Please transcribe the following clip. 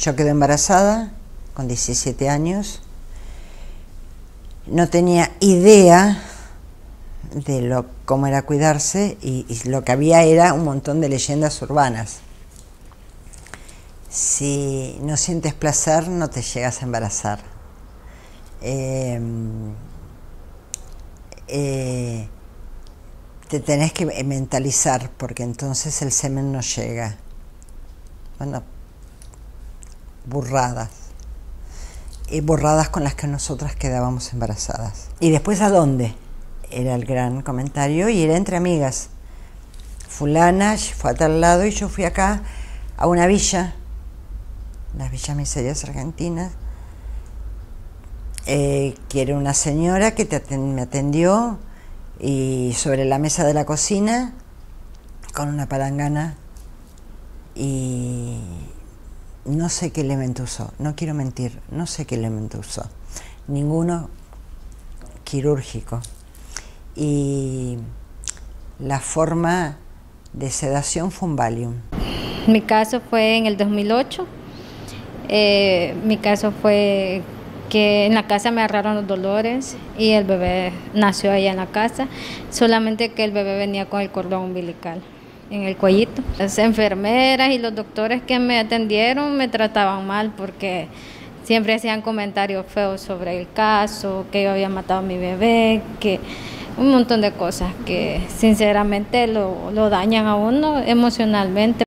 Yo quedé embarazada con 17 años. No tenía idea de cómo era cuidarse y lo que había era un montón de leyendas urbanas. Si no sientes placer, no te llegas a embarazar. Te tenés que mentalizar, porque entonces el semen no llega. Bueno, burradas. Burradas con las que nosotras quedábamos embarazadas. ¿Y después a dónde? Era el gran comentario, y era entre amigas. Fulana fue a tal lado y yo fui acá a una villa, las villas miserias argentinas, que era una señora que me atendió, y sobre la mesa de la cocina, con una palangana, y no sé qué elemento usó, no quiero mentir, no sé qué elemento usó, ninguno quirúrgico. Y la forma de sedación fue un Valium. Mi caso fue en el 2008. Mi caso fue que en la casa me agarraron los dolores y el bebé nació allá en la casa, solamente que el bebé venía con el cordón umbilical en el cuellito. Las enfermeras y los doctores que me atendieron me trataban mal porque siempre hacían comentarios feos sobre el caso, que yo había matado a mi bebé, que un montón de cosas que sinceramente lo dañan a uno emocionalmente.